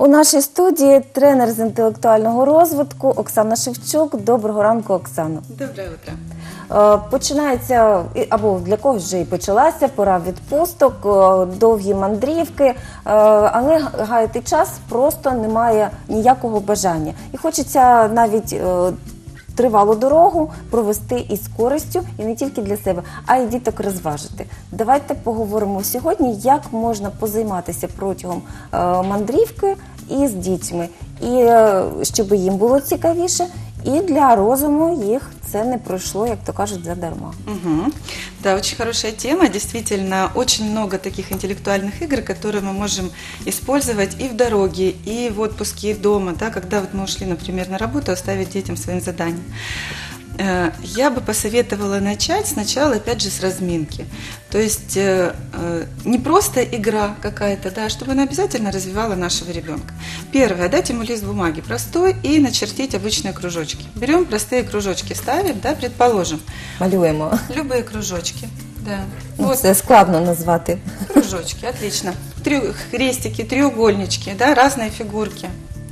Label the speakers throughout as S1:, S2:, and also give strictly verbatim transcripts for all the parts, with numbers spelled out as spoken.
S1: У нашій студії тренер з інтелектуального розвитку Оксана Шевчук. Доброго ранку, Оксано.
S2: Доброе утро.
S1: Починається, або для когось вже і почалася, пора відпусток, довгі мандрівки, але гаяти час просто немає ніякого бажання. І хочеться навіть тривалу дорогу провести із користю, і не тільки для себе, а й діток розважити. Давайте поговоримо сьогодні, як можна позайматися протягом мандрівки із дітьми, і щоб їм було цікавіше, и для розуму их це не прошло, як то кажуть, задарма.
S2: Угу. Да, очень хорошая тема. Действительно, очень много таких интеллектуальных игр, которые мы можем использовать и в дороге, и в отпуске, и дома, да, когда вот мы ушли, например, на работу, оставить детям своим заданием. Я бы посоветовала начать сначала, опять же, с разминки. То есть не просто игра какая-то, да, чтобы она обязательно развивала нашего ребенка. Первое, дать ему лист бумаги простой и начертить обычные кружочки. Берем простые кружочки, ставим, да, предположим.
S1: Малюємо.
S2: Любые кружочки. Да.
S1: Ну, вот. Це складно назвати.
S2: Кружочки, отлично. Три, крестики, треугольнички, да, разные фигурки.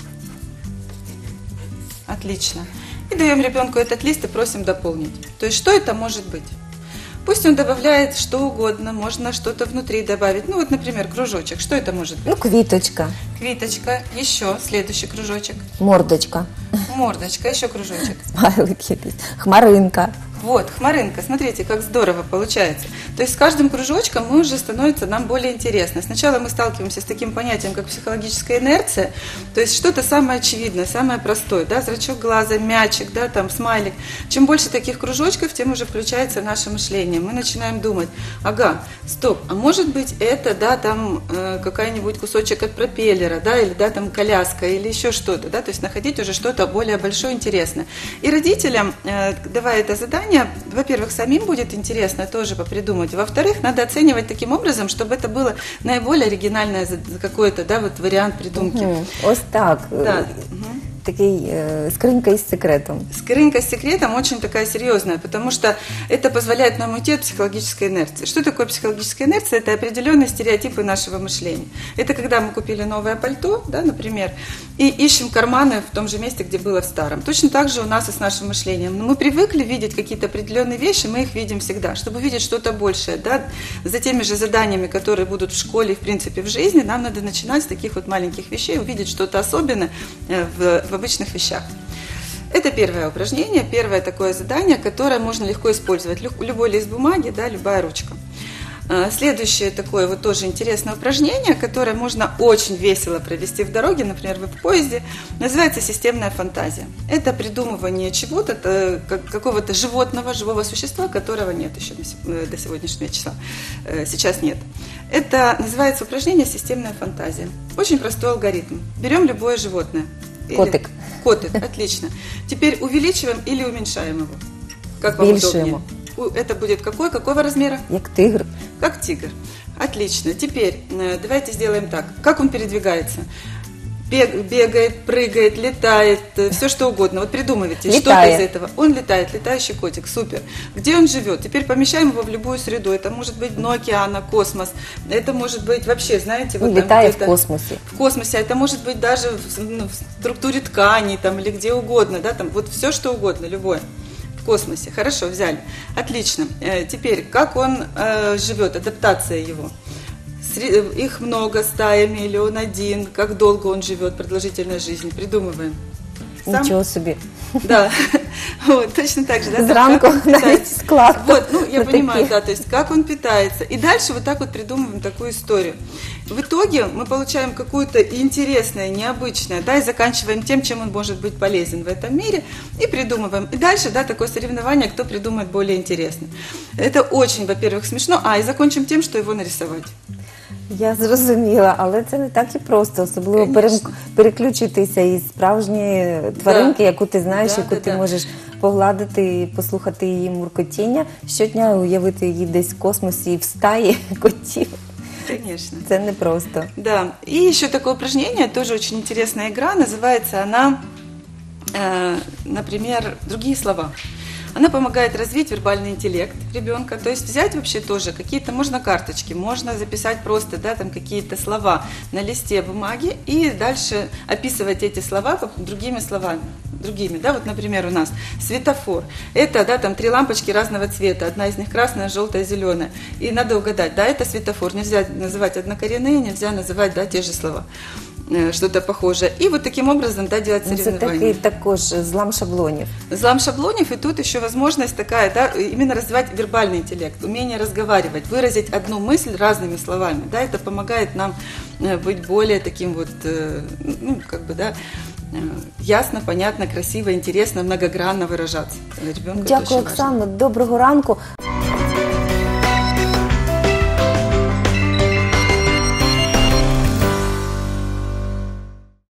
S2: Отлично. И даем ребенку этот лист и просим дополнить. То есть, что это может быть? Пусть он добавляет что угодно, можно что-то внутри добавить. Ну, вот, например, кружочек. Что это может быть?
S1: Ну, квиточка.
S2: Квиточка. Еще следующий кружочек.
S1: Мордочка.
S2: Мордочка. Еще кружочек.
S1: Смайлик. Хмаринка.
S2: Вот, хмаринка, смотрите, как здорово получается. То есть с каждым кружочком мы уже становится нам более интересно. Сначала мы сталкиваемся с таким понятием, как психологическая инерция, то есть что-то самое очевидное, самое простое, да, зрачок глаза, мячик, да, там, смайлик. Чем больше таких кружочков, тем уже включается наше мышление. Мы начинаем думать, ага, стоп, а может быть это, да, там э, какая-нибудь кусочек от пропеллера, да, или, да, там коляска, или еще что-то, да, то есть находить уже что-то более большое, интересное. И родителям, э, давая это задание, во-первых, самим будет интересно тоже попридумать. Во-вторых, надо оценивать таким образом, чтобы это было наиболее оригинальное какой-то, да, вот вариант придумки.
S1: Угу. Ось так.
S2: Да.
S1: Такий э, скринька із секретом.
S2: Скринька с секретом очень такая серьезная, потому что это позволяет нам уйти от психологической инерции. Что такое психологическая инерция? Это определенные стереотипы нашего мышления. Это когда мы купили новое пальто, да, например, и ищем карманы в том же месте, где было в старом. Точно так же у нас и с нашим мышлением. Мы привыкли видеть какие-то определенные вещи, мы их видим всегда. Чтобы увидеть что-то большее, да, за теми же заданиями, которые будут в школе и, в принципе, в жизни, нам надо начинать с таких вот маленьких вещей, увидеть что-то особенное в в обычных вещах. Это первое упражнение, первое такое задание, которое можно легко использовать. Любой лист бумаги, да, любая ручка. Следующее такое вот тоже интересное упражнение, которое можно очень весело провести в дороге, например, вы в поезде, называется системная фантазия. Это придумывание чего-то, какого-то животного, живого существа, которого нет еще до сегодняшнего числа. Сейчас нет. Это называется упражнение системная фантазия. Очень простой алгоритм. Берем любое животное.
S1: Котик.
S2: Котик, отлично. Теперь увеличиваем или уменьшаем его. Как вам удобнее? Это будет какой? Какого размера?
S1: Как тигр.
S2: Как тигр. Отлично. Теперь давайте сделаем так. Как он передвигается? Бегает, прыгает, летает, все что угодно. Вот придумывайте что-то из этого. Он летает, летающий котик, супер. Где он живет? Теперь помещаем его в любую среду. Это может быть дно океана, космос. Это может быть вообще, знаете, вот
S1: летает в космосе.
S2: В космосе. Это может быть даже в, ну, в структуре тканей там, или где угодно. Да, там, вот все что угодно, любое. В космосе. Хорошо, взяли. Отлично. Теперь, как он э, живет, адаптация его. Их много, стаями, или он один, как долго он живет, продолжительная жизнь, придумываем.
S1: Сам? Ничего себе.
S2: Да, вот, точно так же. Да,
S1: зранку навіть склад.
S2: Вот, ну, я понимаю, да, то есть как он питается. И дальше вот так вот придумываем такую историю. В итоге мы получаем какую-то интересное, необычное, да, и заканчиваем тем, чем он может быть полезен в этом мире, и придумываем. И дальше, да, такое соревнование, кто придумает более интересно. Это очень, во-первых, смешно, а, и закончим тем, что его нарисовать.
S1: Я зрозуміла, але це не так і просто, особливо Конечно. переключитися із справжньої тваринки, да. яку ти знаєш, да, яку да, ти да. можеш погладити і послухати її муркотіння, щодня уявити її десь в космосі в стаї котів.
S2: Конечно.
S1: Это непросто.
S2: Да. И еще такое упражнение, тоже очень интересная игра, называется она, э, например, «Другие слова». Она помогает развить вербальный интеллект ребенка, то есть взять вообще тоже какие-то, можно карточки, можно записать просто, да, там какие-то слова на листе бумаги и дальше описывать эти слова другими словами, другими, да, вот, например, у нас светофор, это, да, там три лампочки разного цвета, одна из них красная, желтая, зеленая, и надо угадать, да, это светофор, нельзя называть однокоренные, нельзя называть, да, те же слова, что-то похожее. И вот таким образом, да, делать
S1: Це
S2: соревнования.
S1: такий також злам шаблонів.
S2: Злам шаблонов, и тут еще возможность такая, да, именно развивать вербальный интеллект, умение разговаривать, выразить одну мысль разными словами, да, это помогает нам э, быть более таким вот, э, ну, как бы, да, э, ясно, понятно, красиво, интересно, многогранно выражаться. Ребенку это
S1: Дякую,
S2: очень важно.
S1: Оксано. Доброго ранку.